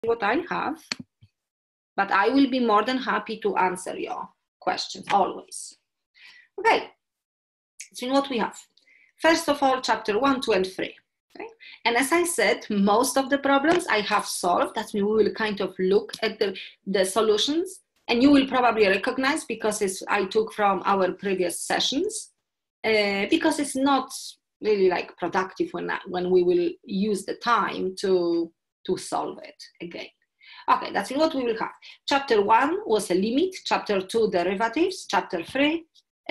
what I have, but I will be more than happy to answer your questions always. Okay, so what we have. First of all, chapter 1, 2, and 3. Okay? And as I said, most of the problems I have solved. That means we will kind of look at the solutions, and you will probably recognize because I took from our previous sessions, because it's not really like productive when we will use the time to solve it again. Okay, that's what we will have. Chapter 1 was a limit, chapter 2 derivatives, chapter 3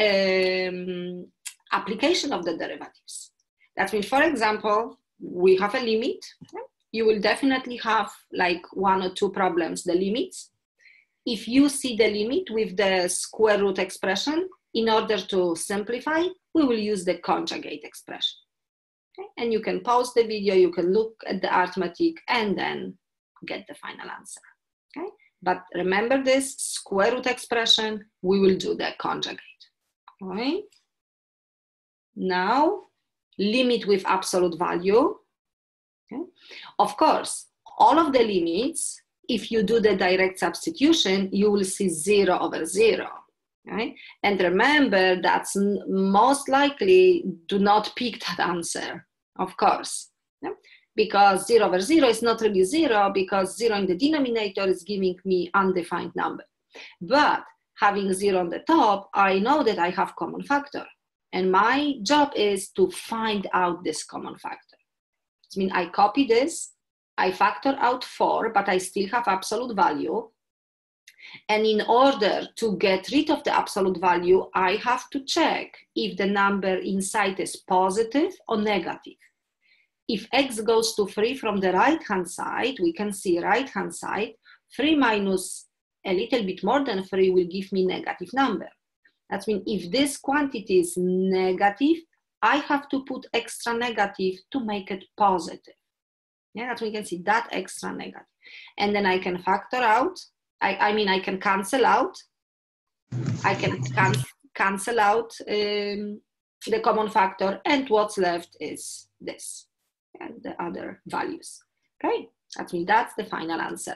application of the derivatives. That means, for example, we have a limit. You will definitely have like 1 or 2 problems, the limits. If you see the limit with the square root expression, in order to simplify, we will use the conjugate expression. Okay? And you can pause the video, you can look at the arithmetic, and then get the final answer. Okay? But remember this square root expression, we will do the conjugate. All right? Now, limit with absolute value. Okay? Of course, all of the limits, if you do the direct substitution, you will see 0 over 0. Right? And remember, that's most likely do not pick that answer, of course. Yeah? Because 0 over 0 is not really 0, because 0 in the denominator is giving me undefined number. But having 0 on the top, I know that I have common factor. And my job is to find out this common factor. I mean, I copy this, I factor out 4, but I still have absolute value. And in order to get rid of the absolute value, I have to check if the number inside is positive or negative. If x goes to 3 from the right-hand side, we can see right-hand side, 3 minus a little bit more than 3 will give me negative number. That means if this quantity is negative, I have to put extra negative to make it positive. Yeah, that we can see that extra negative. And then I can factor out, I can cancel out. I can cancel out the common factor, and what's left is this and the other values. Okay, that means that's the final answer.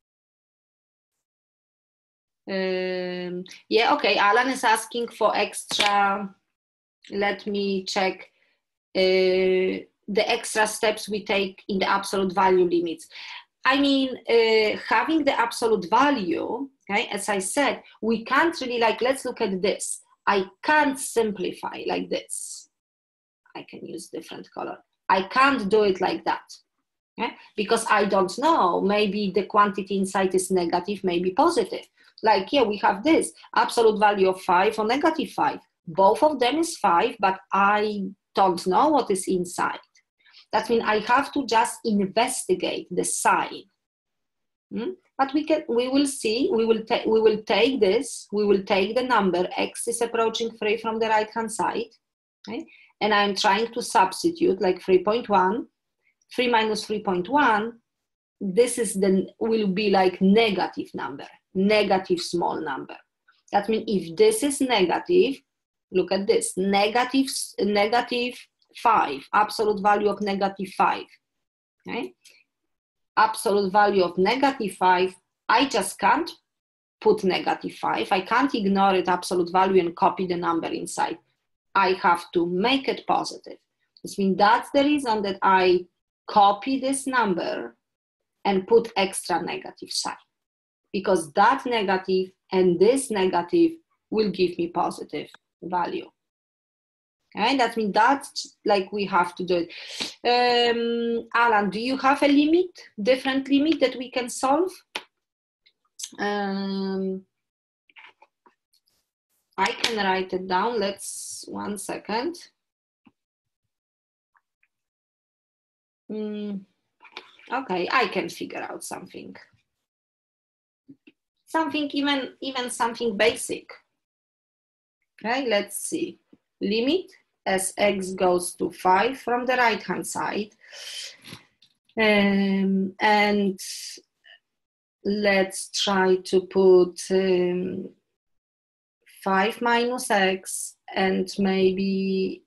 Yeah, okay, Alan is asking for extra, let me check the extra steps we take in the absolute value limits. I mean, having the absolute value, okay, as I said, we can't really, like, let's look at this. I can't simplify like this. I can use different color. I can't do it like that, okay? Because I don't know, maybe the quantity inside is negative, maybe positive. Like here we have this, absolute value of 5 or negative 5. Both of them is 5, but I don't know what is inside. That means I have to just investigate the sign. But we will see, we will take this, we will take the number, x is approaching 3 from the right-hand side, okay? And I'm trying to substitute like 3.1, 3 minus 3.1, this is will be like negative number, negative small number. That means if this is negative, look at this, negative 5, absolute value of negative 5, okay? Absolute value of negative 5, I just can't put negative 5. I can't ignore it, absolute value, and copy the number inside. I have to make it positive. This means that's the reason that I copy this number and put extra negative sign, because that negative and this negative will give me positive value. Okay, that means that's like we have to do it. Alan, do you have a limit, different limit that we can solve? I can write it down. Let's 1 second. Okay, I can figure out something. Something even something basic. Okay, let's see. Limit as x goes to 5 from the right-hand side. And let's try to put 5 minus x and maybe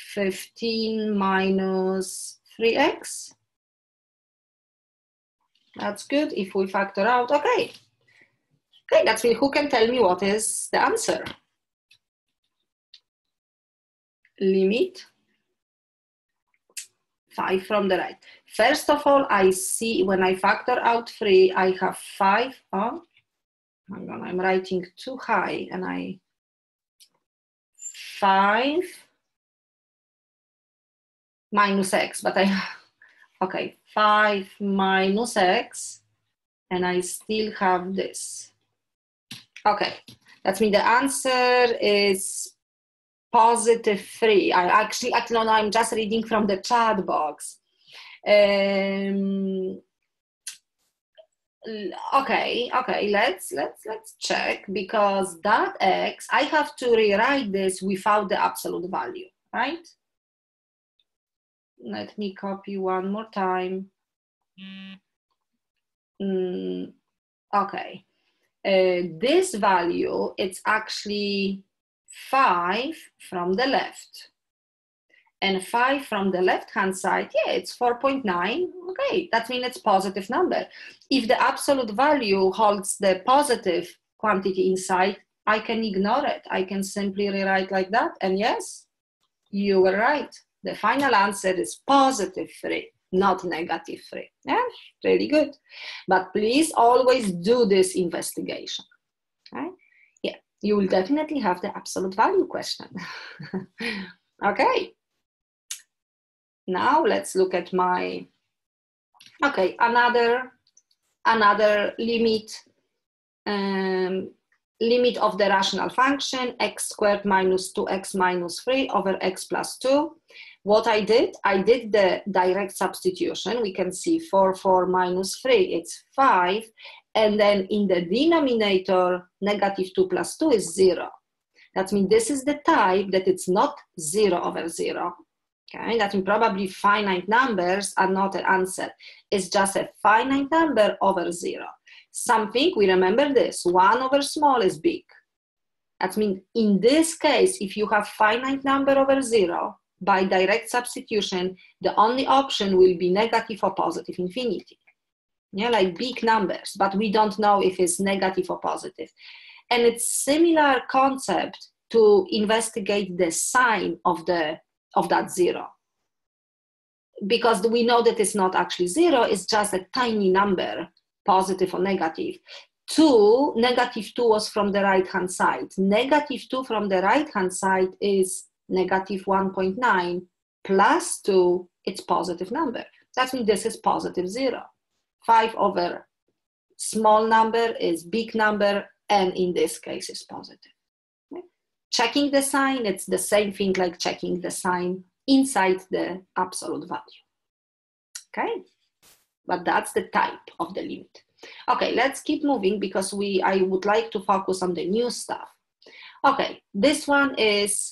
15 minus 3x. That's good. If we factor out, okay. Okay, that's me. Who can tell me what is the answer? Limit 5 from the right. First of all, I see when I factor out 3, I have 5. Oh, hang on, I'm writing too high, and 5 minus x, but okay, 5 minus x, and I still have this. Okay, that means the answer is positive 3. I actually no, I'm just reading from the chat box. Okay, let's check, because that x, I have to rewrite this without the absolute value, right? Let me copy one more time. Okay, this value, it's actually 5 from the left. And 5 from the left-hand side, yeah, it's 4.9. Okay, that means it's positive number. If the absolute value holds the positive quantity inside, I can ignore it. I can simply rewrite like that. And yes, you were right. The final answer is positive 3, not negative 3. Yeah, really good. But please always do this investigation. Okay? Yeah, you will definitely have the absolute value question. Okay. Now let's look at my, okay, another limit, limit of the rational function, x squared minus 2x minus 3 over x plus 2. What I did the direct substitution. We can see 4 minus 3, it's 5. And then in the denominator, negative 2 plus 2 is 0. That means this is the type that it's not 0 over 0. Okay, that means probably finite numbers are not an answer. It's just a finite number over 0. Something, we remember this, 1 over small is big. That means in this case, if you have finite number over 0, by direct substitution, the only option will be negative or positive infinity. Yeah, like big numbers, but we don't know if it's negative or positive. And it's similar concept to investigate the sign of that 0. Because we know that it's not actually 0, it's just a tiny number, positive or negative. 2, negative 2 was from the right-hand side. Negative 2 from the right-hand side is negative 1.9 plus 2, it's positive number. That means this is positive 0. 5 over small number is big number, and in this case is positive. Okay? Checking the sign, it's the same thing like checking the sign inside the absolute value. Okay, but that's the type of the limit. Okay, let's keep moving because I would like to focus on the new stuff. Okay, this one is,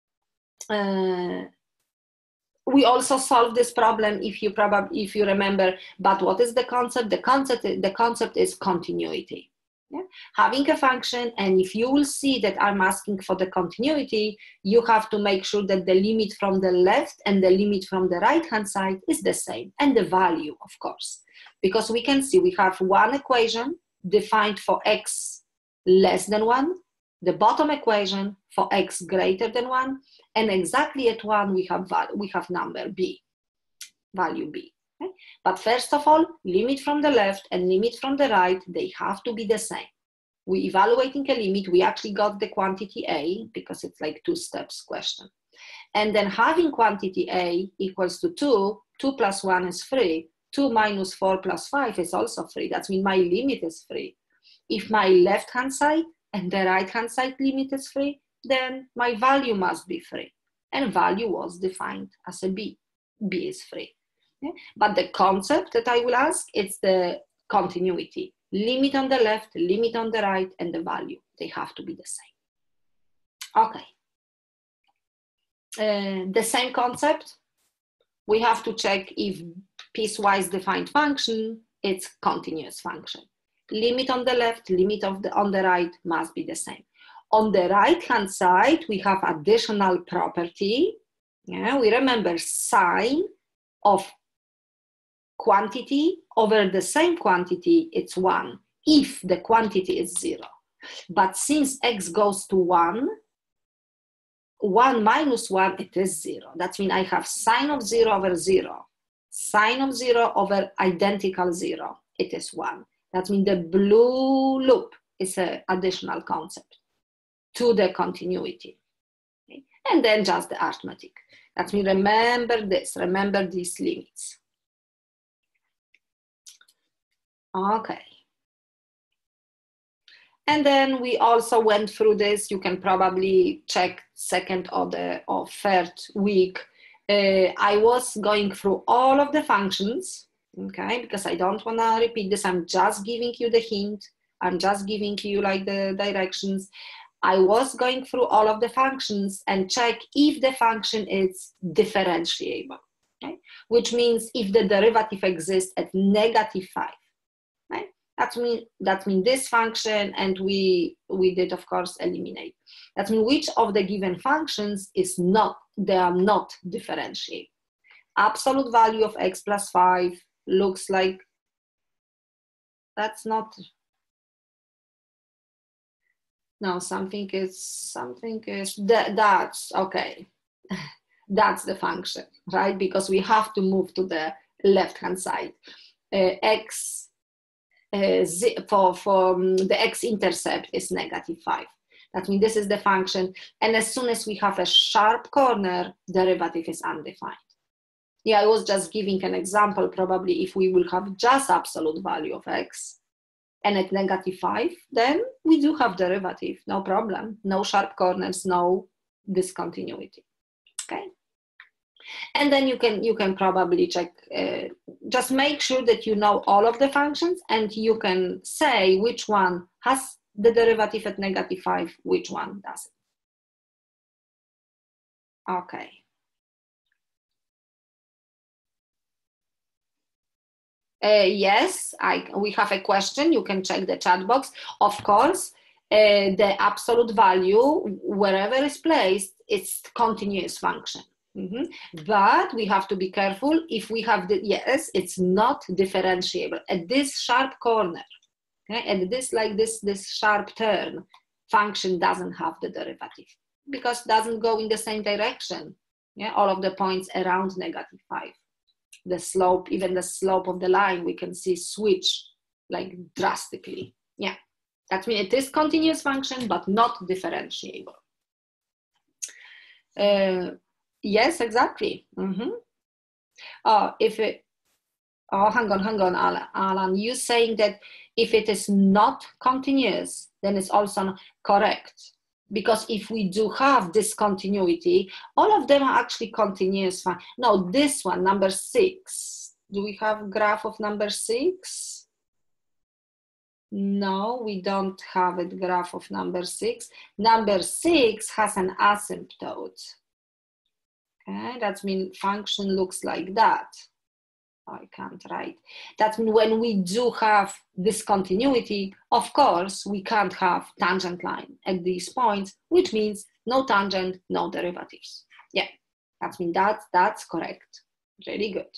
we also solved this problem if you remember, but what is the concept? The concept is continuity. Yeah? Having a function, and if you will see that I'm asking for the continuity, you have to make sure that the limit from the left and the limit from the right-hand side is the same, and the value, of course. Because we can see we have one equation defined for x less than 1, the bottom equation for x greater than 1, and exactly at 1 we have number b, value b. Okay? But first of all, limit from the left and limit from the right, they have to be the same. We evaluating a limit, we actually got the quantity a, because it's like 2 steps question. And then having quantity a equals to 2, 2 plus 1 is 3, 2 minus 4 plus 5 is also 3. That means my limit is 3. If my left-hand side and the right-hand side limit is 3, then my value must be 3. And value was defined as a b. b is 3. Okay? But the concept that I will ask, it's the continuity. Limit on the left, limit on the right, and the value. They have to be the same. Okay. The same concept. We have to check if piecewise defined function, it's continuous function. Limit on the left, limit on the right must be the same. On the right-hand side, we have additional property. Yeah, we remember sign of quantity over the same quantity, it's 1, if the quantity is 0. But since x goes to 1, 1 minus 1, it is 0. That means I have sine of 0 over 0. Sine of 0 over identical 0, it is 1. That means the blue loop is an additional concept to the continuity. Okay? And then just the arithmetic. That means remember this, remember these limits. Okay. And then we also went through this. You can probably check second or third week. I was going through all of the functions, okay, because I don't want to repeat this. I'm just giving you the hint. I'm just giving you like the directions. I was going through all of the functions and check if the function is differentiable, okay? Which means if the derivative exists at -5. That means this function, and we did, of course, eliminate. That means which of the given functions is not, they are not differentiable. Absolute value of x plus 5 looks like, that's not, no, something is, that's, okay. That's the function, right? Because we have to move to the left-hand side. X, for the x-intercept is -5. That means this is the function, and as soon as we have a sharp corner, derivative is undefined. Yeah, I was just giving an example. Probably if we will have just absolute value of x and at -5, then we do have derivative, no problem, no sharp corners, no discontinuity. Okay. And then you can probably check, just make sure that you know all of the functions, and you can say which one has the derivative at -5, which one doesn't. Okay. Yes, we have a question. You can check the chat box. Of course, the absolute value, wherever it's placed, it's continuous function. But we have to be careful. If we have the, yes, it's not differentiable at this sharp corner, okay? At this, like this sharp turn, function doesn't have the derivative because it doesn't go in the same direction. Yeah, all of the points around -5. The slope, even the slope of the line, we can see switch like drastically. Yeah, that means it is continuous function, but not differentiable. Yes, exactly. Oh, hang on, Alan. You saying that if it is not continuous, then it's also not correct. Because if we do have discontinuity, all of them are actually continuous. No, this one, number 6. Do we have graph of number 6? No, we don't have a graph of number 6. Number 6 has an asymptote. Okay, that means function looks like that. I can't write. That means when we do have discontinuity, of course, we can't have tangent line at these points, which means no tangent, no derivatives. Yeah, that means that's correct. Really good.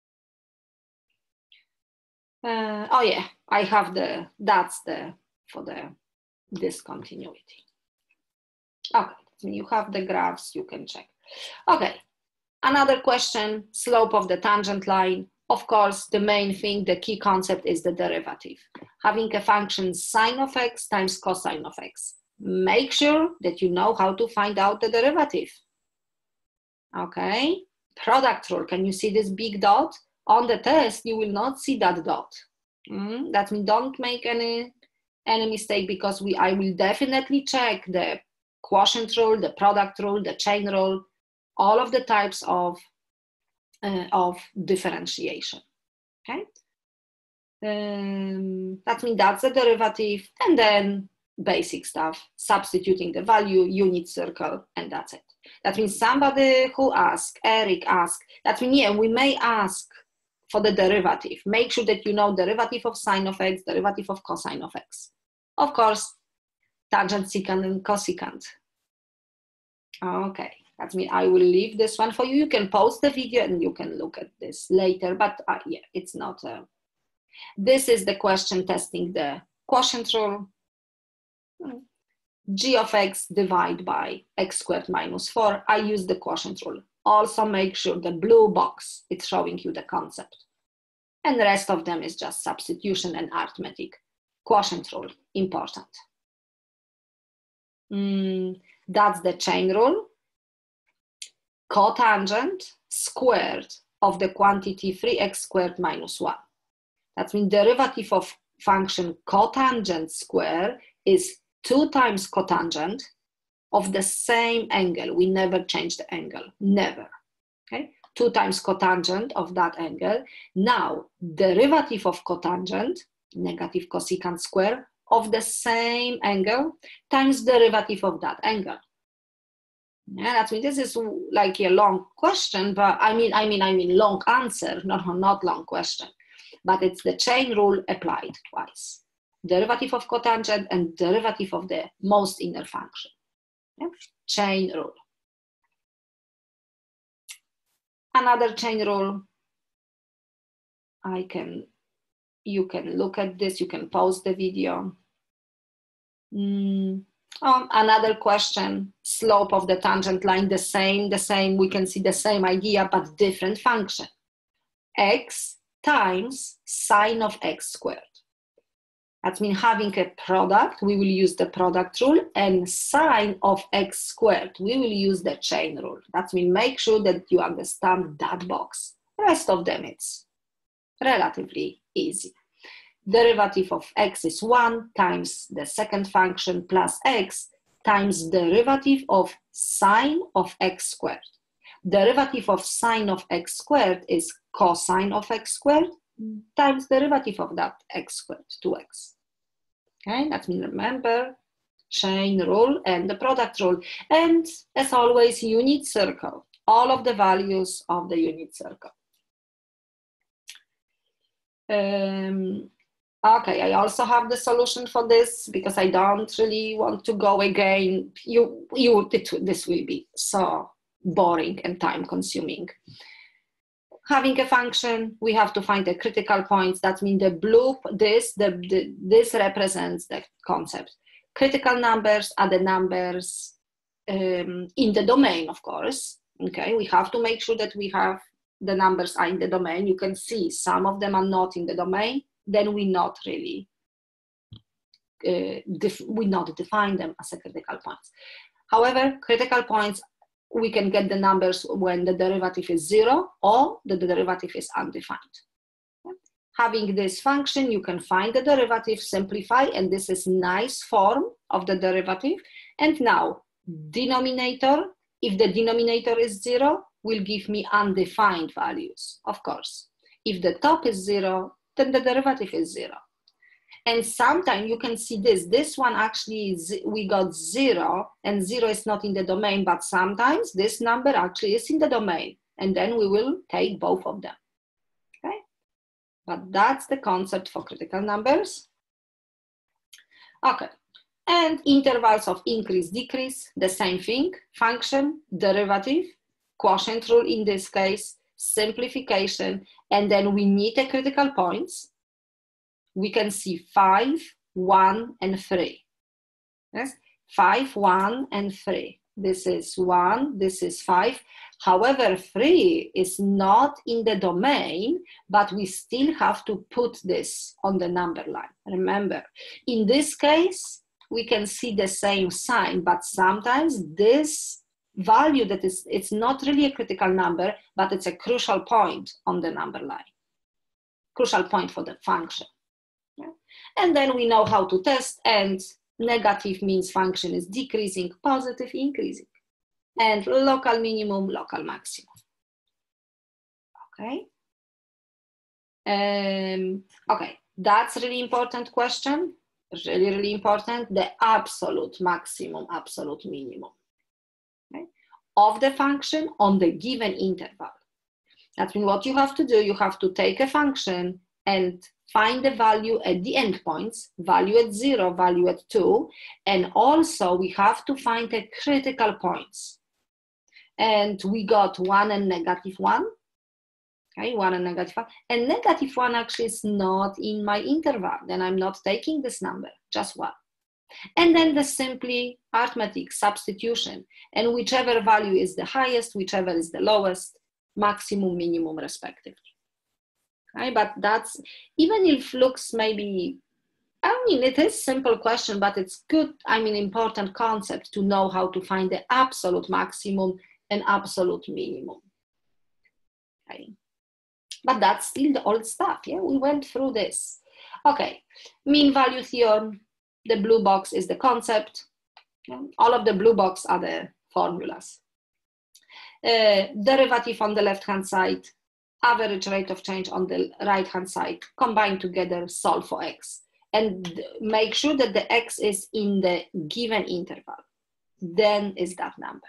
Oh yeah, I have for the discontinuity. Okay, so you have the graphs, you can check. Okay, another question, slope of the tangent line. Of course, the main thing, the key concept is the derivative. Having a function sine of x times cosine of x. Make sure that you know how to find out the derivative. Okay, product rule, can you see this big dot? On the test, you will not see that dot. That means don't make any mistake, because I will definitely check the quotient rule, the product rule, the chain rule, all of the types of differentiation. Okay, that means that's the derivative, and then basic stuff, substituting the value, unit circle, and that's it. That means somebody who asked, Eric asked, that means yeah, we may ask for the derivative. Make sure that you know derivative of sine of x, derivative of cosine of x. Of course, tangent, secant, and cosecant. Okay, That means I will leave this one for you. You can pause the video and you can look at this later, but yeah, it's not. This is the question testing the quotient rule. G of x divided by x squared minus 4. I use the quotient rule. Also make sure the blue box is showing you the concept. And the rest of them is just substitution and arithmetic. Quotient rule, important. That's the chain rule. Cotangent squared of the quantity 3x squared minus 1. That means derivative of function cotangent square is 2 times cotangent of the same angle. We never change the angle, never. Okay, 2 times cotangent of that angle. Now, derivative of cotangent, negative cosecant square, of the same angle times derivative of that angle. Yeah, that means this is like a long question, but I mean long answer, not long question. But it's the chain rule applied twice. Derivative of cotangent and derivative of the most inner function. Yeah? Chain rule. Another chain rule. You can look at this, you can pause the video. Another question, slope of the tangent line, the same, we can see the same idea, but different function. X times sine of x squared. That means having a product, we will use the product rule, and sine of x squared, we will use the chain rule. That means make sure that you understand that box. The rest of them, it's relatively easy. Derivative of x is 1 times the second function plus x times derivative of sine of x squared. Derivative of sine of x squared is cosine of x squared times derivative of that x squared, 2x. Okay, that means remember chain rule and the product rule. And as always, unit circle, all of the values of the unit circle. Okay, I also have the solution for this because I don't really want to go again. This will be so boring and time consuming. Having a function, we have to find the critical points. That means the blue, this represents the concept. Critical numbers are the numbers in the domain, of course. Okay, we have to make sure that we have the numbers are in the domain. You can see some of them are not in the domain. Then we not really define them as a critical points. However, critical points, we can get the numbers when the derivative is 0 or the derivative is undefined. Okay. Having this function, you can find the derivative, simplify, and this is nice form of the derivative. And now, denominator, if the denominator is 0, will give me undefined values, of course. If the top is 0, then the derivative is 0. And sometimes you can see this one actually is, we got 0 and 0 is not in the domain, but sometimes this number actually is in the domain, and then we will take both of them, okay? But that's the concept for critical numbers. Okay, and intervals of increase, decrease, the same thing, function, derivative, quotient rule in this case, simplification, and then we need the critical points. We can see 5, 1, and 3. Yes, 5, 1, and 3. This is 1, this is 5. However, 3 is not in the domain, but we still have to put this on the number line. Remember, in this case, we can see the same sign, but sometimes this value that is, it's not really a critical number, but it's a crucial point on the number line. Crucial point for the function. Yeah. And then we know how to test, and negative means function is decreasing, positive increasing, and local minimum, local maximum. Okay. Okay, that's really important question. Really, really important. The absolute maximum, absolute minimum, okay, of the function on the given interval. That means what you have to do, you have to take a function and find the value at the endpoints, value at 0, value at 2, and also we have to find the critical points. and we got 1 and -1. Okay, 1 and -1. And -1 actually is not in my interval. Then I'm not taking this number, just 1. And then the simply arithmetic substitution. And whichever value is the highest, whichever is the lowest, maximum, minimum, respectively. Okay, but that's, even if looks maybe, I mean, it is a simple question, but it's good, I mean, important concept to know how to find the absolute maximum and absolute minimum. Okay. But that's still the old stuff, yeah? We went through this. Okay, mean value theorem, the blue box is the concept. Yeah? All of the blue box are the formulas. Derivative on the left-hand side, average rate of change on the right-hand side, combine together, solve for x. And make sure that the x is in the given interval. Then is that number.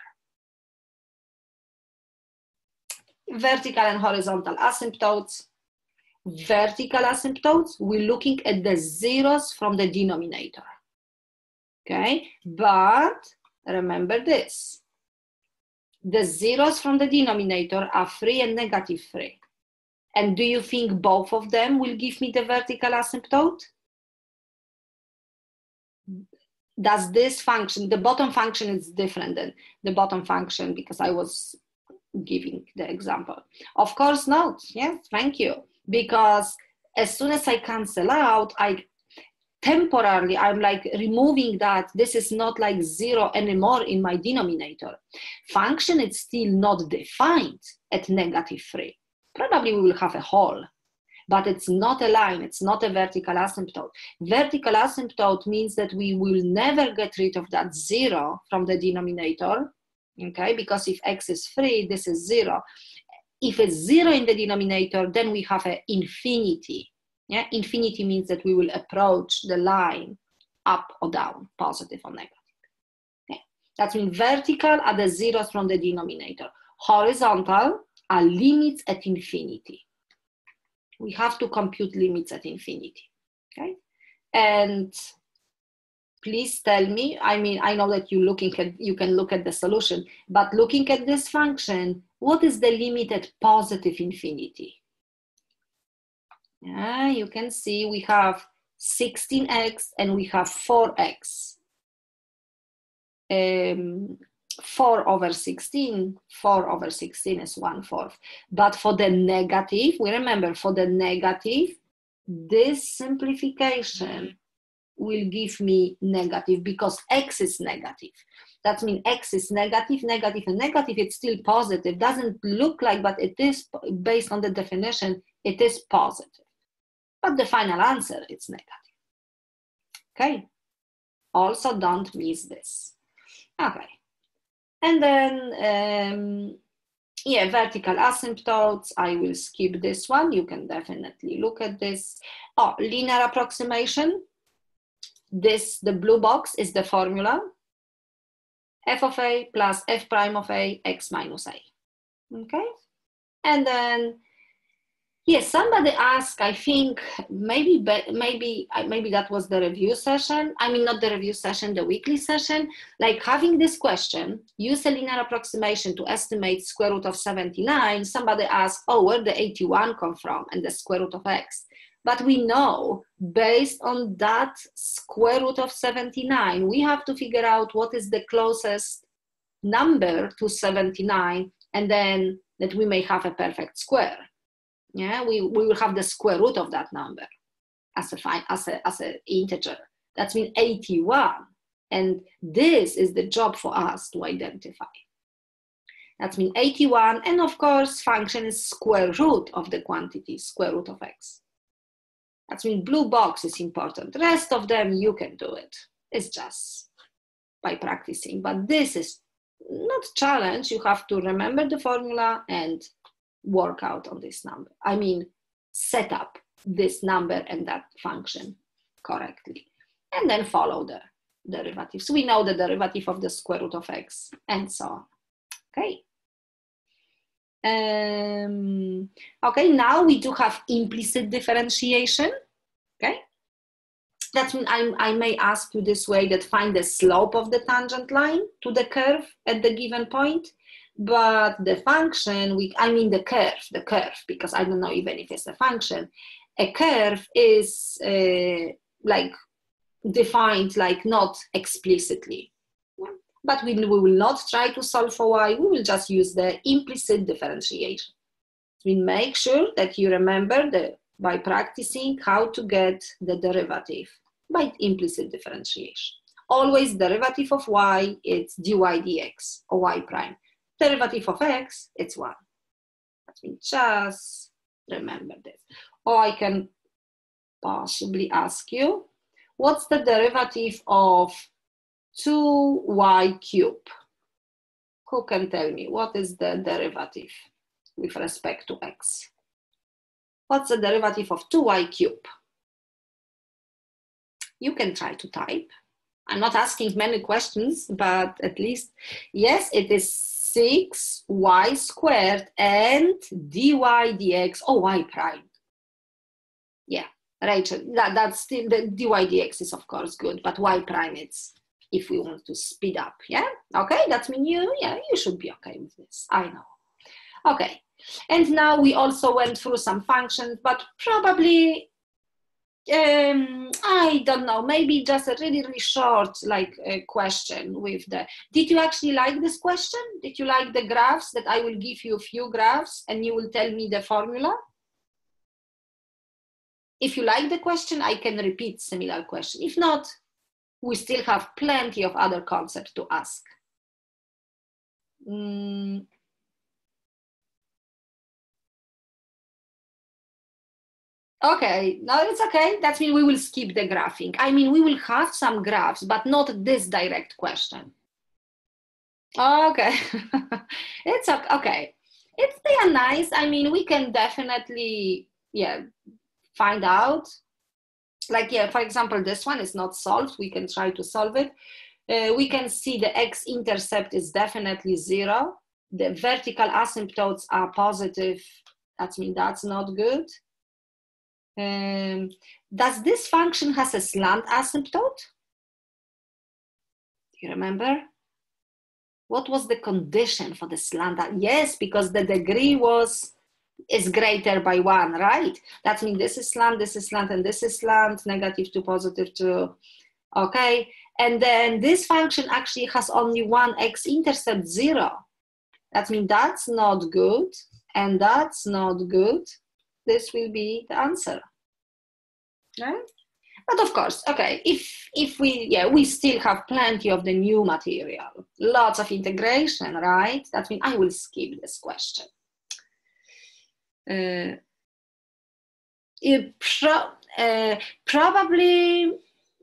Vertical and horizontal asymptotes. Vertical asymptotes, we're looking at the zeros from the denominator. Okay, but remember this. The zeros from the denominator are free and -3. And do you think both of them will give me the vertical asymptote? Does this function, the bottom function is different than the bottom function because I was giving the example. Of course not, yes, thank you. Because as soon as I cancel out, temporarily, I'm like removing that. This is not like 0 anymore in my denominator. Function is still not defined at -3. Probably we will have a hole, but it's not a line. It's not a vertical asymptote. Vertical asymptote means that we will never get rid of that 0 from the denominator. Okay, because if x is free, this is 0. If it's 0 in the denominator, then we have an infinity. Yeah, infinity means that we will approach the line up or down, positive or negative. Okay. That means vertical are the zeros from the denominator. Horizontal are limits at infinity. We have to compute limits at infinity. Okay, and please tell me, I mean, I know that you can look at the solution, but looking at this function, what is the limit at positive infinity? Yeah, you can see we have 16x and we have 4x. 4 over 16 is 1/4. But for the negative, we remember for the negative, this simplification will give me negative because x is negative. That means x is negative, negative, and negative. It's still positive. Doesn't look like, but it is, based on the definition, it is positive. But the final answer is negative. Okay. Also, don't miss this. Okay. And then, yeah, vertical asymptotes. I will skip this one. You can definitely look at this. Oh, linear approximation. This, the blue box, is the formula. F of a plus f prime of a, x minus a. Okay? And then, yes, somebody asked, I think, maybe that was the review session. I mean, not the review session, the weekly session. Like having this question, use a linear approximation to estimate square root of 79. Somebody asked, oh, where did the 81 come from and the square root of x? But we know, based on that square root of 79, we have to figure out what is the closest number to 79, and then that we may have a perfect square. Yeah, we will have the square root of that number as an integer. That means 81. And this is the job for us to identify. That means 81, and of course, function is square root of the quantity, square root of x. That means blue box is important. The rest of them, you can do it. It's just by practicing. But this is not a challenge. You have to remember the formula and work out on this number. I mean, set up this number and that function correctly. And then follow the derivatives. We know the derivative of the square root of x and so on. Okay. Okay, now we do have implicit differentiation. Okay. That means I may ask you this way, that find the slope of the tangent line to the curve at the given point. but the function, I mean the curve, because I don't know even if it's a function. A curve is like defined like not explicitly. But we will not try to solve for y, we will just use the implicit differentiation. We make sure that you remember by practicing how to get the derivative by implicit differentiation. Always derivative of y, it's dy dx, or y prime. Derivative of x, it's 1. Let me just remember this. Or I can possibly ask you, what's the derivative of 2y cubed? Who can tell me what is the derivative with respect to x? What's the derivative of 2y cubed? You can try to type. I'm not asking many questions, but at least, yes, it is 6y squared and dy dx, or y prime. Yeah, Rachel, that's still, the dy dx is of course good, but y prime, it's if we want to speed up, yeah? Okay, that means you should be okay with this, I know. Okay, and now we also went through some functions, but probably, I don't know, maybe just a really, really short question with did you actually like this question? Did you like the graphs that I will give you a few graphs and you will tell me the formula? If you like the question, I can repeat similar question. If not, we still have plenty of other concepts to ask. Okay, no, it's okay. That means we will skip the graphing. I mean, we will have some graphs, but not this direct question. Okay, it's okay. They are nice. I mean, we can definitely, find out. Like, for example, this one is not solved. We can try to solve it. We can see the x-intercept is definitely 0. The vertical asymptotes are positive. That means that's not good. Does this function has a slant asymptote? Do you remember? What was the condition for the slant? Yes, because the degree is greater by 1, right? That means this is slant, and this is slant, -2, +2. Okay, and then this function actually has only one x-intercept, 0. That means that's not good, and that's not good. This will be the answer, right? But of course, okay, if we still have plenty of the new material, lots of integration, right? That means I will skip this question. Probably,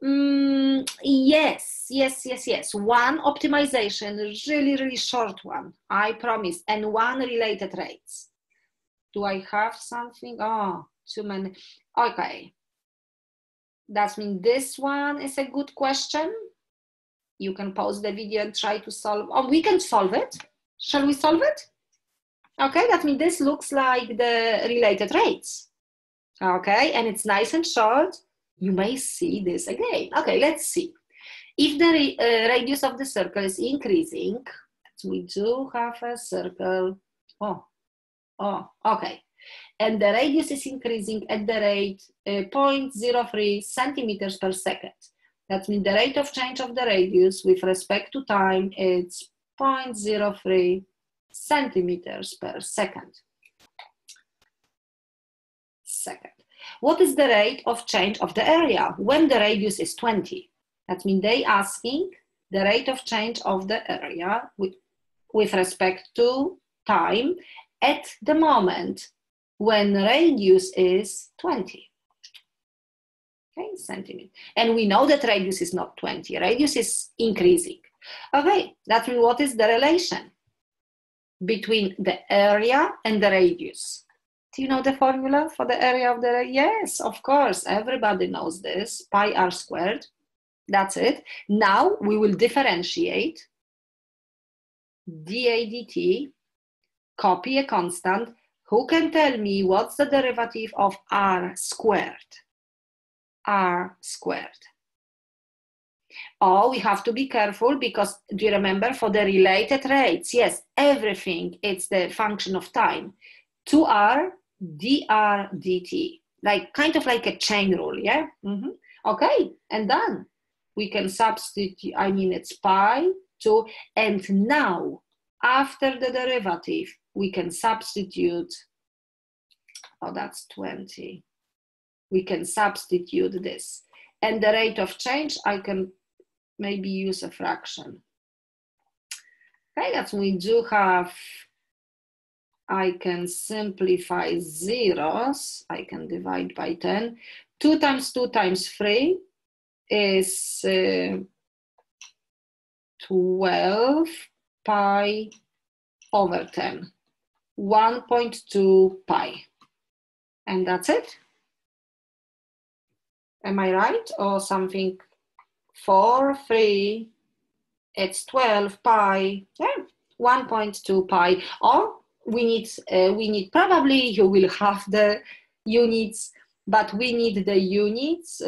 yes. One optimization, really, really short one, I promise, and one related rates. Do I have something? Oh, too many. Okay. That means this one is a good question. You can pause the video and try to solve. Oh, we can solve it. Shall we solve it? Okay, that means this looks like the related rates. Okay, and it's nice and short. You may see this again. Okay, let's see. If the radius of the circle is increasing, we do have a circle. Oh, okay. And the radius is increasing at the rate 0.03 centimeters per second. That means the rate of change of the radius with respect to time is 0.03 centimeters per second. What is the rate of change of the area when the radius is 20? That means they asking the rate of change of the area with respect to time at the moment when radius is 20. Okay, centimeters. And we know that radius is not 20, radius is increasing. Okay, that means what is the relation between the area and the radius? Do you know the formula for the area of the radius? Yes, of course, everybody knows this, pi r squared. That's it. Now we will differentiate dA dt, copy a constant. Who can tell me what's the derivative of r squared? R squared. Oh, we have to be careful because do you remember for the related rates? Yes, everything, it's the function of time. 2r, dr, dt, like kind of like a chain rule, yeah? Okay, and done. We can substitute, I mean, it's pi, 2, and now, after the derivative, we can substitute, oh, that's 20. We can substitute this. And the rate of change, I can maybe use a fraction. Okay, that's we do have, I can simplify zeros. I can divide by 10. 2 times 2 times 3 is 12 pi over 10. 1.2 pi. And that's it. Am I right? Or something? 4, 3, it's 12 pi, yeah, 1.2 pi. Or we need, probably you will have the units, but we need the units,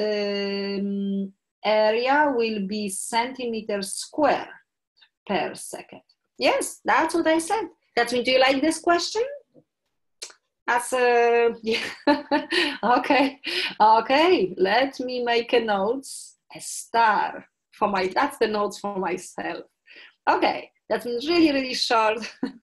area will be centimeters square per second. Yes, that's what I said. That's me. Do you like this question? That's yeah. Okay, let me make a notes, a star for my, that's the notes for myself. Okay, that means really, really short.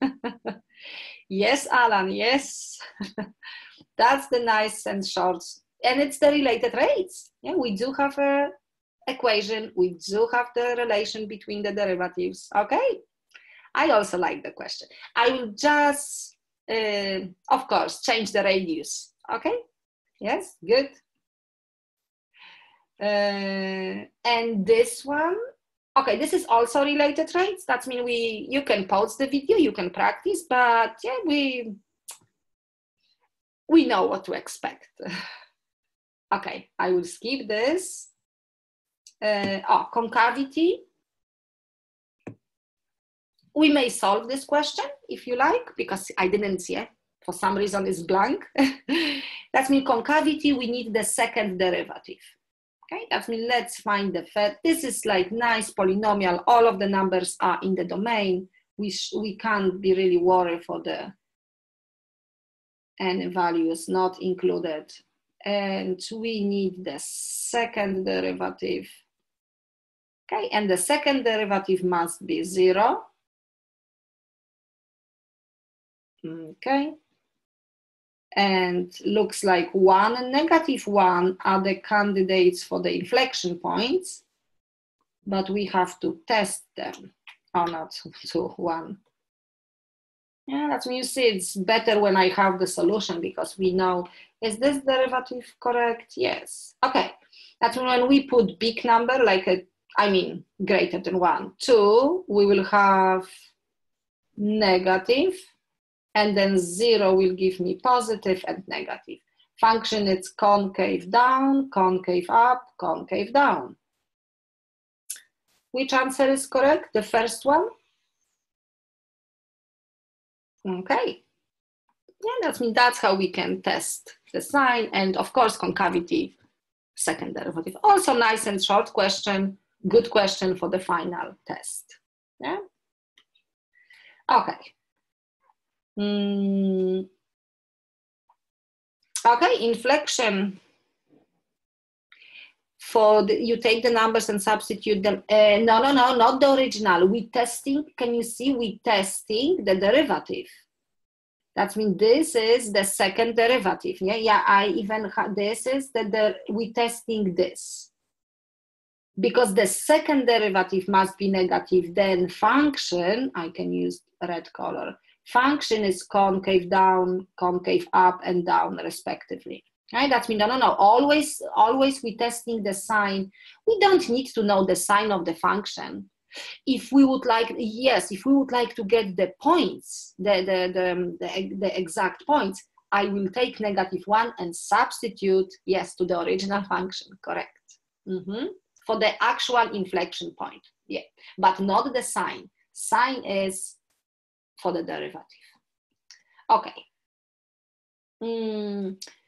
Yes, Alan, yes. That's the nice and short, and it's the related rates. Yeah, we do have a equation, we do have the relation between the derivatives. Okay, I also like the question. I will just, of course, change the radius. Okay, yes, good. And this one, okay, this is also related rates. That means you can pause the video, you can practice, but yeah, we know what to expect. Okay, I will skip this. Concavity. We may solve this question if you like, because I didn't see it. For some reason it's blank. That means concavity, we need the second derivative. Okay, that means let's find the first. This is like nice polynomial. All of the numbers are in the domain. We can't be really worried for the n values not included. And we need the second derivative. Okay, and the second derivative must be 0. Okay. And looks like 1 and -1 are the candidates for the inflection points, but we have to test them. Oh, not 2, 1. Yeah, that means you see it's better when I have the solution because we know, is this derivative correct? Yes. Okay, that's when we put big number, like greater than 1, 2, we will have negative, and then 0 will give me positive and negative. Function, it's concave down, concave up, concave down. Which answer is correct? The first one? Okay. Yeah, that's how we can test the sign, and of course concavity, second derivative. Also nice and short question, good question for the final test. Yeah. Okay. Okay, inflection. You take the numbers and substitute them. No, not the original. We testing, can you see, we testing the derivative. That means this is the second derivative. Yeah, I even this is we testing this. Because the second derivative must be negative, then function, I can use red color, function is concave down, concave up and down respectively. Right? That means no. Always we testing the sign. We don't need to know the sign of the function. If we would like, yes, if we would like to get the points, the exact points, I will take -1 and substitute, yes, to the original function, correct. For the actual inflection point, yeah, but not the sign. Sign is for the derivative. Okay.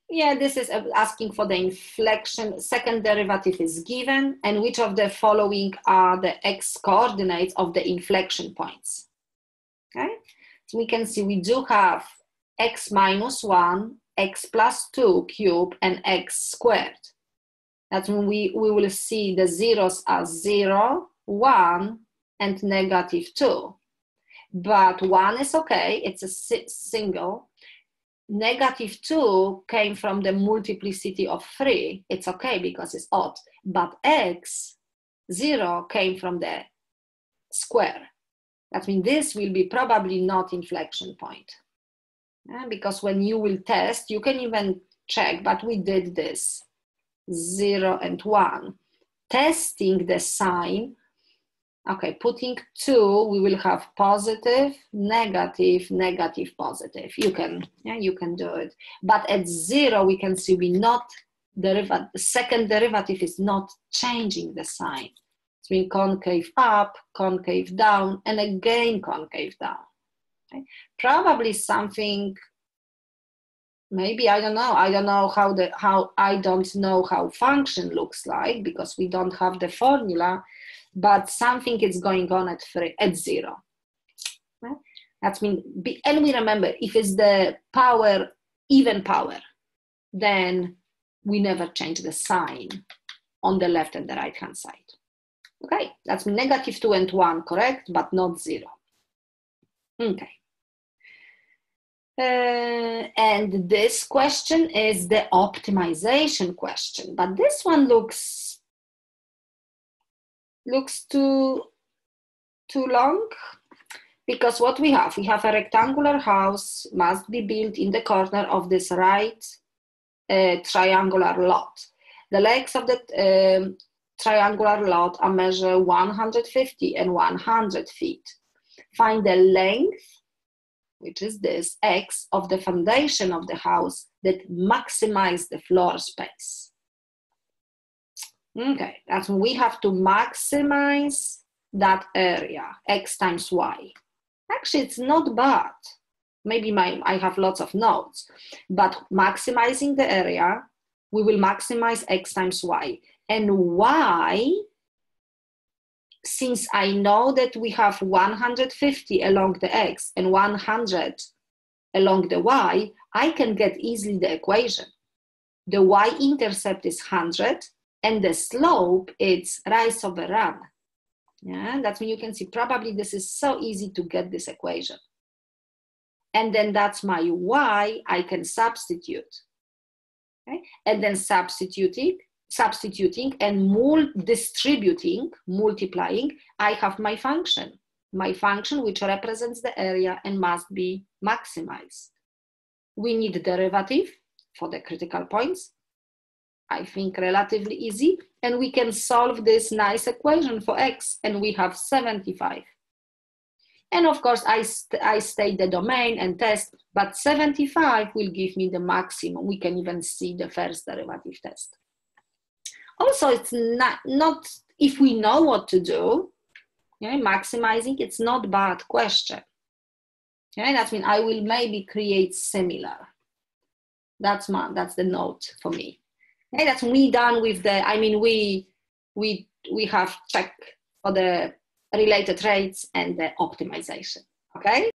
Yeah, this is asking for the inflection. Second derivative is given, and which of the following are the x coordinates of the inflection points? Okay, so we can see we do have x minus 1, x plus 2 cubed, and x squared. That's when we will see the zeros as 0, 1, and negative 2. But 1 is okay, it's a single. Negative 2 came from the multiplicity of 3. It's okay because it's odd. But x, 0, came from the square. That means this will be probably not inflection point. Because when you will test, you can even check, but we did this. 0 and 1. Testing the sign. Okay, putting 2, we will have positive, negative, negative, positive. You can do it. But at 0, we can see the second derivative is not changing the sign. It's been concave up, concave down, and again concave down. Okay? Probably something. Maybe I don't know. I don't know how function looks like because we don't have the formula. But something is going on at 0. Okay? That means, and we remember, if it's the power, even power, then we never change the sign on the left and the right hand side. Okay, that's negative 2 and 1, correct, but not 0. Okay. And this question is the optimization question, but this one looks too long, because what we have a rectangular house must be built in the corner of this right triangular lot. The legs of the triangular lot are measured 150 and 100 feet. Find the length, which is this, x, of the foundation of the house that maximize the floor space. Okay, that's when we have to maximize that area, x times y. Actually, it's not bad. Maybe I have lots of notes, but maximizing the area, we will maximize x times y. And y, since I know that we have 150 along the x and 100 along the y, I can get easily the equation. The y-intercept is 100, and the slope is rise over run. Yeah, that's when you can see probably this is so easy to get this equation. And then that's my y, I can substitute. Okay? And then substituting and distributing, multiplying, I have my function. My function which represents the area and must be maximized. We need derivative for the critical points. I think relatively easy, and we can solve this nice equation for x, and we have 75. And of course, I state the domain and test, but 75 will give me the maximum. We can even see the first derivative test. Also, it's not if we know what to do, yeah, maximizing, it's not bad question. Okay, that means I will maybe create similar. That's the note for me. Okay, that's we done with the, we have check for the related rates and the optimization, okay?